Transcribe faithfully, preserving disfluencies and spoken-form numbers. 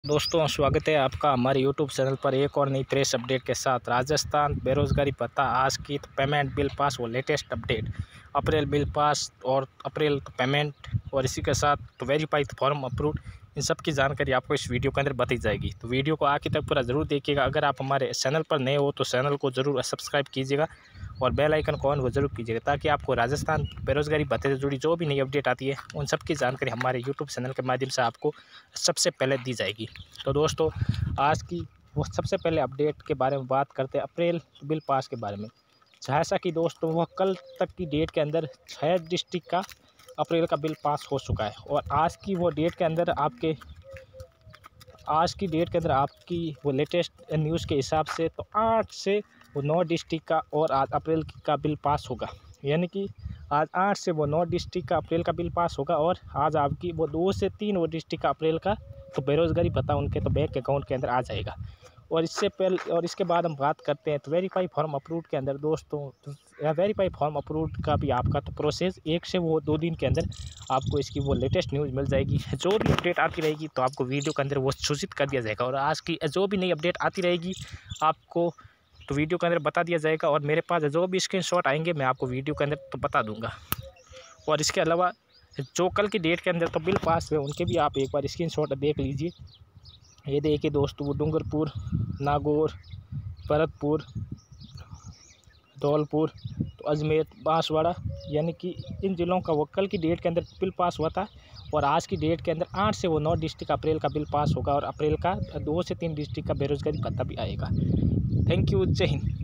दोस्तों स्वागत है आपका हमारे यूट्यूब चैनल पर एक और नई प्रेस अपडेट के साथ। राजस्थान बेरोजगारी भत्ता आज की तो पेमेंट बिल पास वो लेटेस्ट अपडेट, अप्रैल बिल पास और अप्रैल तो पेमेंट और इसी के साथ तो वेरीफाई फॉर्म अप्रूव, इन सब की जानकारी आपको इस वीडियो के अंदर बताई जाएगी। तो वीडियो को आखिर तक पूरा ज़रूर देखिएगा। अगर आप हमारे चैनल पर नए हो तो चैनल को ज़रूर सब्सक्राइब कीजिएगा और बेल आइकन को ऑन वो जरूर कीजिएगा, ताकि आपको राजस्थान बेरोजगारी भत्ते से जुड़ी जो भी नई अपडेट आती है उन सब की जानकारी हमारे यूट्यूब चैनल के माध्यम से आपको सबसे पहले दी जाएगी। तो दोस्तों आज की वो सबसे पहले अपडेट के बारे में बात करते हैं, अप्रैल बिल पास के बारे में। जैसा कि दोस्तों वह कल तक की डेट के अंदर छः डिस्ट्रिक्ट का अप्रैल का बिल पास हो चुका है और आज की वो डेट के अंदर आपके आज की डेट के अंदर आपकी वो लेटेस्ट न्यूज़ के हिसाब से तो आठ से वो नौ डिस्ट्रिक्ट का और आज अप्रैल का बिल पास होगा। यानी कि आज आठ से वो नौ डिस्ट्रिक्ट का अप्रैल का बिल पास होगा और आज आपकी वो दो से तीन वो डिस्ट्रिक्ट का अप्रैल का तो बेरोज़गारी भत्ता उनके तो बैंक अकाउंट के अंदर आ जाएगा। और इससे पहले और इसके बाद हम बात करते हैं तो वेरीफाई फॉर्म अप्रूव के अंदर दोस्तों, तो वेरीफाई फॉर्म अप्रूव का भी आपका तो प्रोसेस एक से वो दो दिन के अंदर आपको इसकी वो लेटेस्ट न्यूज़ मिल जाएगी। जो भी अपडेट आती रहेगी तो आपको वीडियो के अंदर वो सूचित कर दिया जाएगा और आज की जो भी नई अपडेट आती रहेगी आपको तो वीडियो के अंदर बता दिया जाएगा। और मेरे पास जो भी स्क्रीनशॉट आएंगे मैं आपको वीडियो के अंदर तो बता दूंगा। और इसके अलावा जो कल की डेट के अंदर तो बिल पास हुए उनके भी आप एक बार स्क्रीनशॉट देख लीजिए। ये देखिए दोस्तों, वो डूंगरपुर, नागौर, भरतपुर, धौलपुर, तो अजमेर, बांसवाड़ा, यानी कि इन जिलों का वो कल की डेट के अंदर बिल पास हुआ था और आज की डेट के अंदर आठ से वो नौ डिस्ट्रिक्ट अप्रैल का बिल पास होगा और अप्रैल का दो से तीन डिस्ट्रिक्ट का बेरोजगारी भत्ता भी आएगा। थैंक यू, जय हिंद।